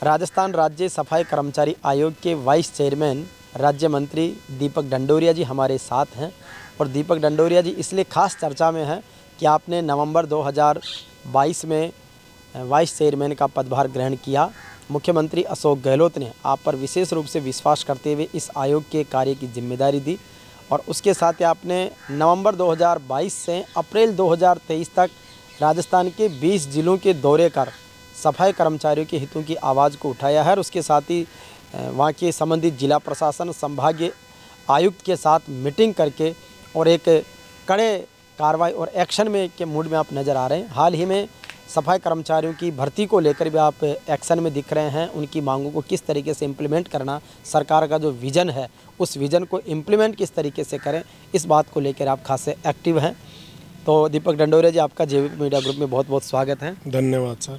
राजस्थान राज्य सफाई कर्मचारी आयोग के वाइस चेयरमैन राज्य मंत्री दीपक ढंडोरिया जी हमारे साथ हैं। और दीपक ढंडोरिया जी इसलिए खास चर्चा में हैं कि आपने नवंबर 2022 में वाइस चेयरमैन का पदभार ग्रहण किया। मुख्यमंत्री अशोक गहलोत ने आप पर विशेष रूप से विश्वास करते हुए इस आयोग के कार्य की जिम्मेदारी दी और उसके साथ ही आपने नवंबर 2022 से अप्रैल 2023 तक राजस्थान के 20 जिलों के दौरे कर सफाई कर्मचारियों के हितों की आवाज़ को उठाया है और उसके साथ ही वहाँ के संबंधित जिला प्रशासन, संभागीय आयुक्त के साथ मीटिंग करके और एक कड़े कार्रवाई और एक्शन में के मूड में आप नज़र आ रहे हैं। हाल ही में सफाई कर्मचारियों की भर्ती को लेकर भी आप एक्शन में दिख रहे हैं। उनकी मांगों को किस तरीके से इम्प्लीमेंट करना, सरकार का जो विज़न है उस विज़न को इम्प्लीमेंट किस तरीके से करें, इस बात को लेकर आप खासे एक्टिव हैं। तो दीपक ढंडोरिया जी, आपका जेवीपी मीडिया ग्रुप में बहुत बहुत स्वागत है। धन्यवाद सर।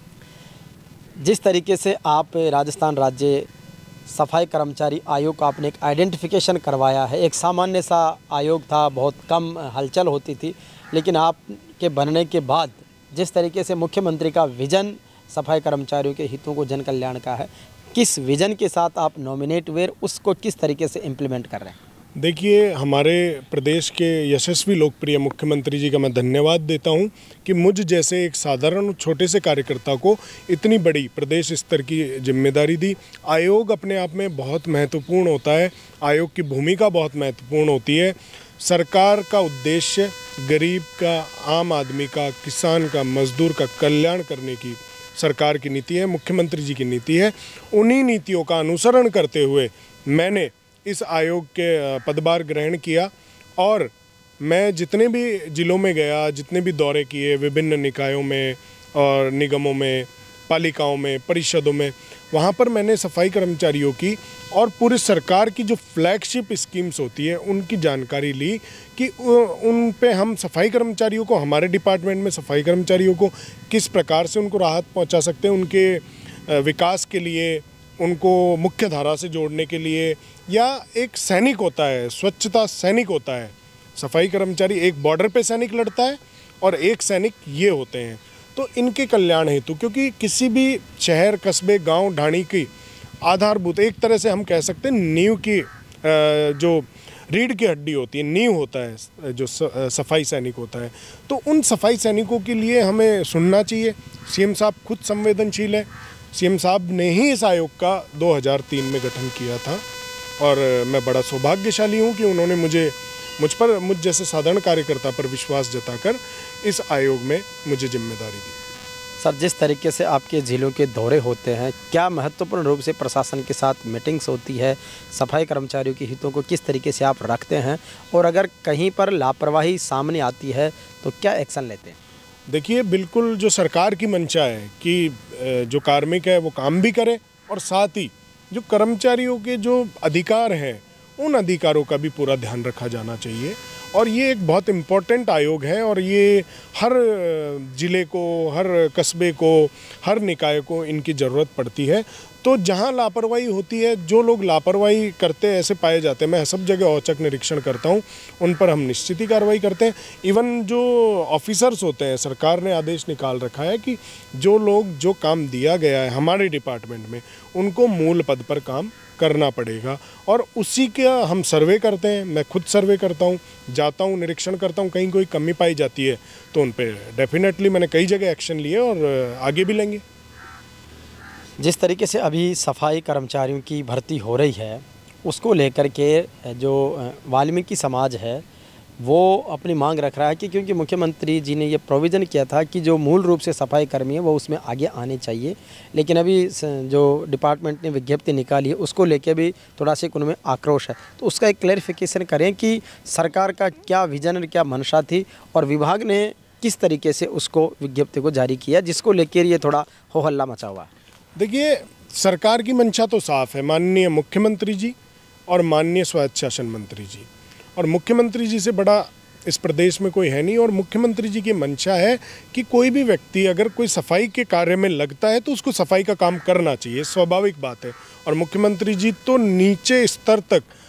जिस तरीके से आप राजस्थान राज्य सफाई कर्मचारी आयोग को आपने एक आइडेंटिफिकेशन करवाया है, एक सामान्य सा आयोग था, बहुत कम हलचल होती थी, लेकिन आपके बनने के बाद जिस तरीके से मुख्यमंत्री का विज़न सफाई कर्मचारियों के हितों को जन कल्याण का है, किस विज़न के साथ आप नॉमिनेट हुए, उसको किस तरीके से इम्प्लीमेंट कर रहे हैं? देखिए, हमारे प्रदेश के यशस्वी लोकप्रिय मुख्यमंत्री जी का मैं धन्यवाद देता हूं कि मुझ जैसे एक साधारण छोटे से कार्यकर्ता को इतनी बड़ी प्रदेश स्तर की जिम्मेदारी दी। आयोग अपने आप में बहुत महत्वपूर्ण होता है, आयोग की भूमिका बहुत महत्वपूर्ण होती है। सरकार का उद्देश्य गरीब का, आम आदमी का, किसान का, मजदूर का कल्याण करने की सरकार की नीति है, मुख्यमंत्री जी की नीति है। उन्हीं नीतियों का अनुसरण करते हुए मैंने इस आयोग के पदभार ग्रहण किया और मैं जितने भी जिलों में गया, जितने भी दौरे किए, विभिन्न निकायों में और निगमों में, पालिकाओं में, परिषदों में, वहाँ पर मैंने सफाई कर्मचारियों की और पूरी सरकार की जो फ्लैगशिप स्कीम्स होती है उनकी जानकारी ली कि उन पे हम सफाई कर्मचारियों को, हमारे डिपार्टमेंट में सफाई कर्मचारियों को किस प्रकार से उनको राहत पहुँचा सकते हैं, उनके विकास के लिए, उनको मुख्य धारा से जोड़ने के लिए। या एक सैनिक होता है, स्वच्छता सैनिक होता है सफाई कर्मचारी, एक बॉर्डर पे सैनिक लड़ता है और एक सैनिक ये होते हैं। तो इनके कल्याण हेतु, क्योंकि किसी भी शहर, कस्बे, गांव, ढाणी की आधारभूत, एक तरह से हम कह सकते हैं नींव की, जो रीढ़ की हड्डी होती है, नींव होता है जो सफाई सैनिक होता है। तो उन सफाई सैनिकों के लिए हमें सुनना चाहिए। सीएम साहब खुद संवेदनशील है। सीएम साहब ने ही इस आयोग का 2003 में गठन किया था और मैं बड़ा सौभाग्यशाली हूँ कि उन्होंने मुझ जैसे साधारण कार्यकर्ता पर विश्वास जताकर इस आयोग में मुझे जिम्मेदारी दी। सर, जिस तरीके से आपके ज़िलों के दौरे होते हैं, क्या महत्वपूर्ण रूप से प्रशासन के साथ मीटिंग्स होती है, सफाई कर्मचारियों के हितों को किस तरीके से आप रखते हैं और अगर कहीं पर लापरवाही सामने आती है तो क्या एक्शन लेते हैं? देखिए, बिल्कुल जो सरकार की मंशा है कि जो कार्मिक है वो काम भी करे और साथ ही जो कर्मचारियों के जो अधिकार हैं उन अधिकारों का भी पूरा ध्यान रखा जाना चाहिए। और ये एक बहुत इम्पोर्टेंट आयोग है और ये हर ज़िले को, हर कस्बे को, हर निकाय को इनकी ज़रूरत पड़ती है। तो जहाँ लापरवाही होती है, जो लोग लापरवाही करते हैं ऐसे पाए जाते हैं, मैं सब जगह औचक निरीक्षण करता हूँ, उन पर हम निश्चित ही कार्रवाई करते हैं। इवन जो ऑफिसर्स होते हैं, सरकार ने आदेश निकाल रखा है कि जो लोग, जो काम दिया गया है हमारे डिपार्टमेंट में, उनको मूल पद पर काम करना पड़ेगा और उसी का हम सर्वे करते हैं। मैं खुद सर्वे करता हूँ, जाता हूँ, निरीक्षण करता हूँ, कहीं कोई कमी पाई जाती है तो उन पे डेफिनेटली मैंने कई जगह एक्शन लिए और आगे भी लेंगे। जिस तरीके से अभी सफाई कर्मचारियों की भर्ती हो रही है, उसको लेकर के जो वाल्मीकि समाज है वो अपनी मांग रख रहा है कि क्योंकि मुख्यमंत्री जी ने ये प्रोविज़न किया था कि जो मूल रूप से सफाई कर्मी है वो उसमें आगे आने चाहिए, लेकिन अभी जो डिपार्टमेंट ने विज्ञप्ति निकाली है उसको लेके भी थोड़ा सा उनमें आक्रोश है। तो उसका एक क्लैरिफिकेशन करें कि सरकार का क्या विज़न और क्या मंशा थी और विभाग ने किस तरीके से उसको विज्ञप्ति को जारी किया, जिसको लेकर ये थोड़ा हो हल्ला मचा हुआ है। देखिए, सरकार की मंशा तो साफ है, माननीय मुख्यमंत्री जी और माननीय स्वायत्त शासन मंत्री जी, और मुख्यमंत्री जी से बड़ा इस प्रदेश में कोई है नहीं। और मुख्यमंत्री जी की मंशा है कि कोई भी व्यक्ति अगर कोई सफाई के कार्य में लगता है तो उसको सफाई का काम करना चाहिए, स्वाभाविक बात है। और मुख्यमंत्री जी तो नीचे स्तर तक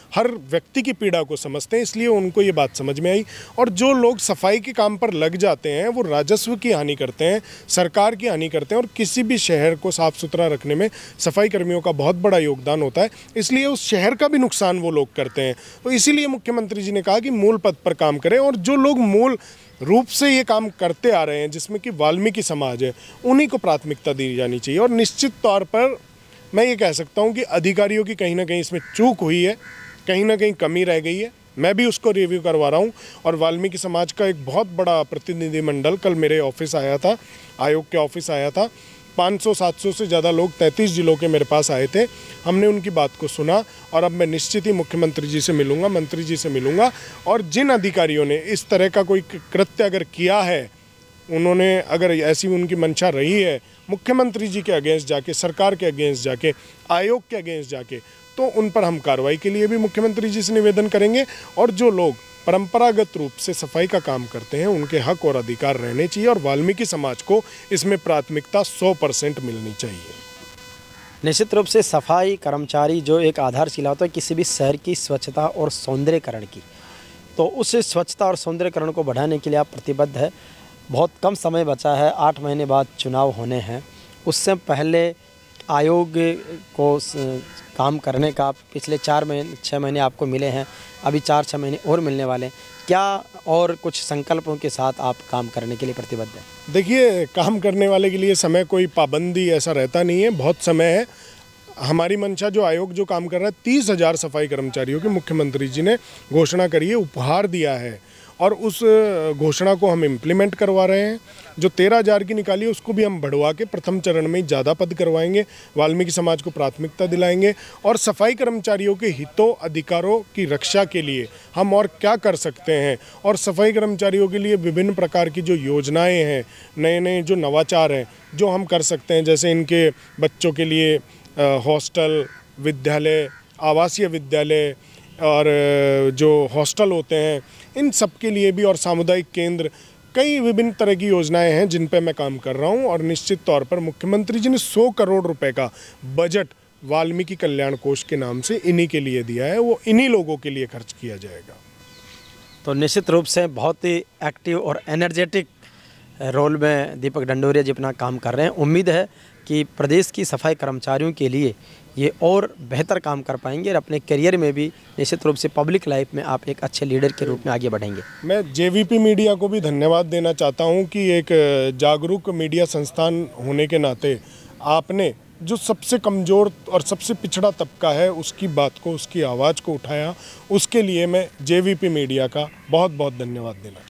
हर व्यक्ति की पीड़ा को समझते हैं, इसलिए उनको ये बात समझ में आई। और जो लोग सफाई के काम पर लग जाते हैं वो राजस्व की हानि करते हैं, सरकार की हानि करते हैं, और किसी भी शहर को साफ सुथरा रखने में सफाई कर्मियों का बहुत बड़ा योगदान होता है, इसलिए उस शहर का भी नुकसान वो लोग करते हैं। तो इसीलिए मुख्यमंत्री जी ने कहा कि मूल पद पर काम करें, और जो लोग मूल रूप से ये काम करते आ रहे हैं जिसमें कि वाल्मीकि समाज है, उन्हीं को प्राथमिकता दी जानी चाहिए। और निश्चित तौर पर मैं ये कह सकता हूँ कि अधिकारियों की कहीं ना कहीं इसमें चूक हुई है, कहीं ना कहीं कमी रह गई है। मैं भी उसको रिव्यू करवा रहा हूँ। और वाल्मीकि समाज का एक बहुत बड़ा प्रतिनिधिमंडल कल मेरे ऑफिस आया था, आयोग के ऑफिस आया था। 500-700 से ज़्यादा लोग 33 जिलों के मेरे पास आए थे। हमने उनकी बात को सुना, और अब मैं निश्चित ही मुख्यमंत्री जी से मिलूंगा, मंत्री जी से मिलूंगा, और जिन अधिकारियों ने इस तरह का कोई कृत्य अगर किया है, उन्होंने अगर ऐसी उनकी मंशा रही है मुख्यमंत्री जी के अगेंस्ट जाके, सरकार के अगेंस्ट जाके, आयोग के अगेंस्ट जाके, तो उन पर हम कार्रवाई के लिए भी मुख्यमंत्री जी से निवेदन करेंगे। और जो लोग परंपरागत रूप से सफाई का काम करते हैं उनके हक और अधिकार रहने चाहिए, और वाल्मीकि समाज को इसमें प्राथमिकता 100% मिलनी चाहिए। निश्चित रूप से सफाई कर्मचारी जो एक आधारशिला होता है किसी भी शहर की स्वच्छता और सौंदर्यकरण की, तो उस स्वच्छता और सौंदर्यकरण को बढ़ाने के लिए आप प्रतिबद्ध है। बहुत कम समय बचा है, 8 महीने बाद चुनाव होने हैं। उससे पहले आयोग को काम करने का पिछले 6 महीने आपको मिले हैं, अभी 4-6 महीने और मिलने वाले हैं। क्या और कुछ संकल्पों के साथ आप काम करने के लिए प्रतिबद्ध हैं? देखिए, काम करने वाले के लिए समय कोई पाबंदी ऐसा रहता नहीं है, बहुत समय है। हमारी मंशा जो आयोग जो काम कर रहा है, 30,000 सफाई कर्मचारियों की मुख्यमंत्री जी ने घोषणा करी है, उपहार दिया है, और उस घोषणा को हम इम्प्लीमेंट करवा रहे हैं। जो 13,000 की निकाली है उसको भी हम बढ़वा के प्रथम चरण में ज़्यादा पद करवाएंगे, वाल्मीकि समाज को प्राथमिकता दिलाएंगे। और सफाई कर्मचारियों के हितों अधिकारों की रक्षा के लिए हम और क्या कर सकते हैं, और सफाई कर्मचारियों के लिए विभिन्न प्रकार की जो योजनाएं हैं, नए नए जो नवाचार हैं जो हम कर सकते हैं, जैसे इनके बच्चों के लिए हॉस्टल, विद्यालय, आवासीय विद्यालय, और जो हॉस्टल होते हैं इन सब के लिए भी, और सामुदायिक केंद्र, कई विभिन्न तरह की योजनाएं हैं जिन पे मैं काम कर रहा हूं। और निश्चित तौर पर मुख्यमंत्री जी ने 100 करोड़ रुपए का बजट वाल्मीकि कल्याण कोष के नाम से इन्हीं के लिए दिया है, वो इन्हीं लोगों के लिए खर्च किया जाएगा। तो निश्चित रूप से बहुत ही एक्टिव और एनर्जेटिक रोल में दीपक ढंडोरिया जी अपना काम कर रहे हैं। उम्मीद है कि प्रदेश की सफाई कर्मचारियों के लिए ये और बेहतर काम कर पाएंगे, और अपने करियर में भी निश्चित रूप से पब्लिक लाइफ में आप एक अच्छे लीडर के रूप में आगे बढ़ेंगे। मैं जेवीपी मीडिया को भी धन्यवाद देना चाहता हूं कि एक जागरूक मीडिया संस्थान होने के नाते आपने जो सबसे कमज़ोर और सबसे पिछड़ा तबका है उसकी बात को, उसकी आवाज़ को उठाया, उसके लिए मैं जेवीपी मीडिया का बहुत बहुत धन्यवाद देना